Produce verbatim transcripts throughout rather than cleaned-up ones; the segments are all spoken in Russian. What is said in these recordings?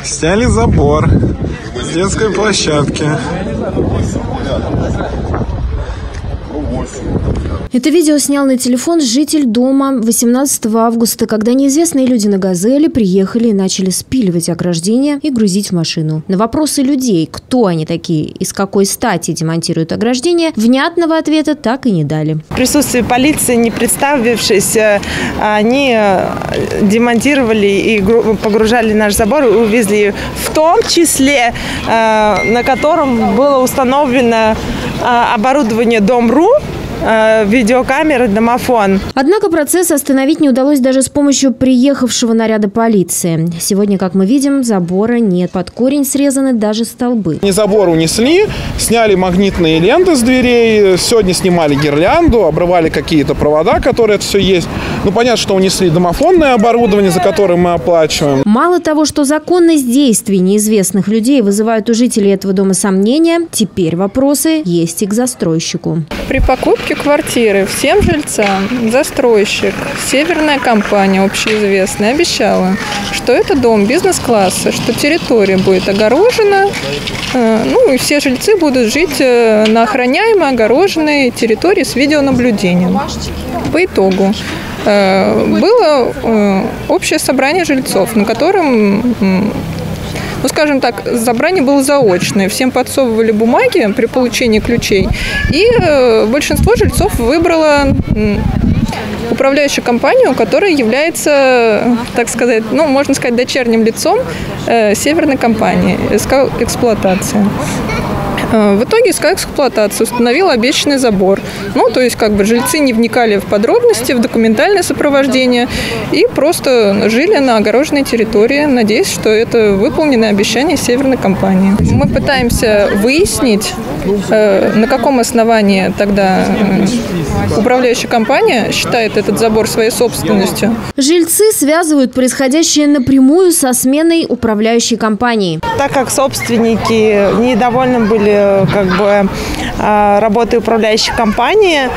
Сняли забор с детской площадки. Это видео снял на телефон житель дома восемнадцатого августа, когда неизвестные люди на «Газели» приехали и начали спиливать ограждение и грузить в машину. На вопросы людей, кто они такие и с какой стати демонтируют ограждение, внятного ответа так и не дали. В присутствии полиции, не представившись, они демонтировали и погружали наш забор и увезли, в том числе, на котором было установлено оборудование Дом.ру, видеокамеры, домофон. Однако процесс остановить не удалось даже с помощью приехавшего наряда полиции. Сегодня, как мы видим, забора нет. Под корень срезаны даже столбы. Не забор унесли, сняли магнитные ленты с дверей, сегодня снимали гирлянду, обрывали какие-то провода, которые это все есть. Ну, понятно, что унесли домофонное оборудование, за которое мы оплачиваем. Мало того, что законность действий неизвестных людей вызывают у жителей этого дома сомнения, теперь вопросы есть и к застройщику. При покупке квартиры всем жильцам застройщик, северная компания общеизвестная, обещала, что это дом бизнес-класса, что территория будет огорожена, ну и все жильцы будут жить на охраняемой огороженной территории с видеонаблюдением. По итогу было общее собрание жильцов, на котором, ну, скажем так, собрание было заочное. Всем подсовывали бумаги при получении ключей. И большинство жильцов выбрало управляющую компанию, которая является, так сказать, ну, можно сказать, дочерним лицом северной компании СК «Эксплуатация». В итоге СК «Эксплуатация» установила обещанный забор. Ну, то есть, как бы, жильцы не вникали в подробности, в документальное сопровождение и просто жили на огороженной территории, надеясь, что это выполненное обещание северной компании. Мы пытаемся выяснить, на каком основании тогда управляющая компания считает этот забор своей собственностью. Жильцы связывают происходящее напрямую со сменой управляющей компании. Так как собственники недовольны были как бы работой управляющей компании,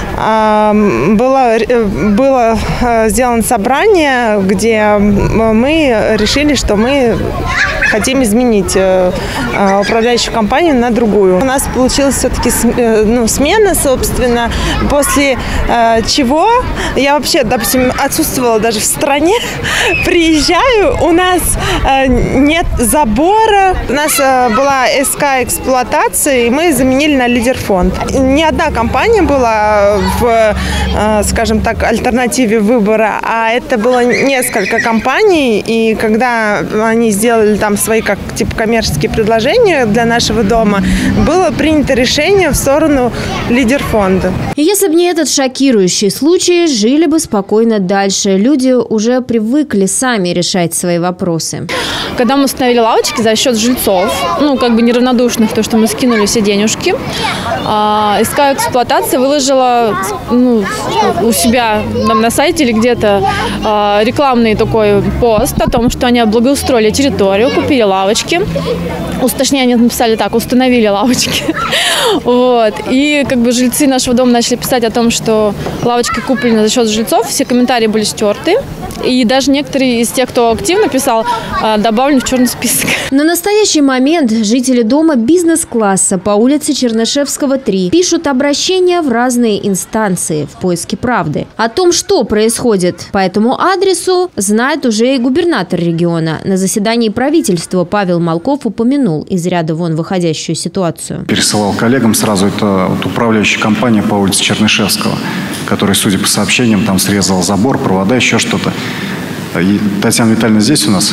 было, было сделано собрание, где мы решили, что мы хотим изменить управляющую компанию на другую. У нас получилась все-таки ну, смена, собственно, после чего я вообще, допустим, отсутствовала даже в стране, приезжаю, у нас нет забора, у нас была СК «Эксплуатация», и мы заменили на Лидерфонд. Не одна компания была в, скажем так, альтернативе выбора, а это было несколько компаний, и когда они сделали там свои как типа коммерческие предложения для нашего дома, было принято решение в сторону Лидерфонда. Если бы не этот шокирующий случай, жили бы спокойно дальше. Люди уже привыкли сами решать свои вопросы. Когда мы установили лавочки за счет жильцов, ну, как бы неравнодушных, то, что мы скинули все денежки, СК «Эксплуатация» выложила ну, у себя там, на сайте или где-то рекламный такой пост о том, что они облагоустроили территорию, купили лавочки. Точнее, они написали так, установили лавочки. Вот. И как бы жильцы нашего дома начали писать о том, что лавочки куплены за счет жильцов, все комментарии были стерты. И даже некоторые из тех, кто активно писал, добавлены в черный список. На настоящий момент жители дома бизнес-класса по улице Чернышевского, три пишут обращения в разные инстанции в поиске правды. О том, что происходит по этому адресу, знает уже и губернатор региона. На заседании правительства Павел Малков упомянул из ряда вон выходящую ситуацию. Пересылал коллегам сразу, это вот управляющая компания по улице Чернышевского, которая, судя по сообщениям, там срезала забор, провода, еще что-то. И Татьяна Витальевна здесь у нас?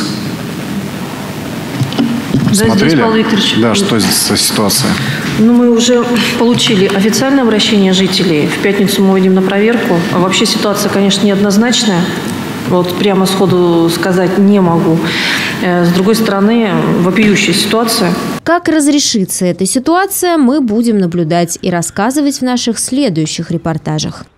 Да, смотрели? Здесь, Павел Викторович. Да, что здесь за ситуация? Ну, мы уже получили официальное обращение жителей. В пятницу мы выйдем на проверку. А вообще ситуация, конечно, неоднозначная. Вот прямо сходу сказать не могу. С другой стороны, вопиющая ситуация. Как разрешится эта ситуация, мы будем наблюдать и рассказывать в наших следующих репортажах.